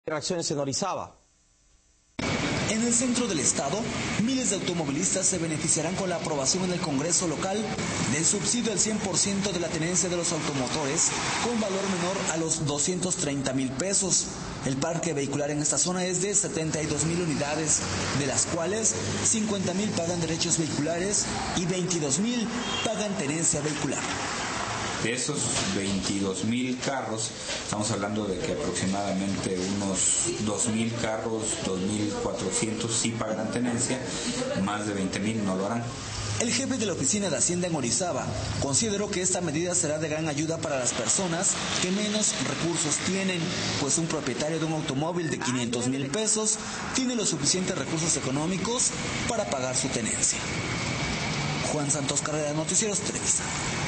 Acciones en Orizaba. En el centro del estado, miles de automovilistas se beneficiarán con la aprobación en el Congreso local del subsidio al 100% de la tenencia de los automotores con valor menor a los 230,000 pesos. El parque vehicular en esta zona es de 72,000 unidades, de las cuales 50,000 pagan derechos vehiculares y 22,000 pagan tenencia vehicular. De esos 22,000 carros, estamos hablando de que aproximadamente unos 2,000 carros, 2,400 sí pagarán tenencia, más de 20,000 no lo harán. El jefe de la Oficina de Hacienda en Orizaba consideró que esta medida será de gran ayuda para las personas que menos recursos tienen, pues un propietario de un automóvil de 500,000 pesos tiene los suficientes recursos económicos para pagar su tenencia. Juan Santos Carrera, Noticieros Televisa.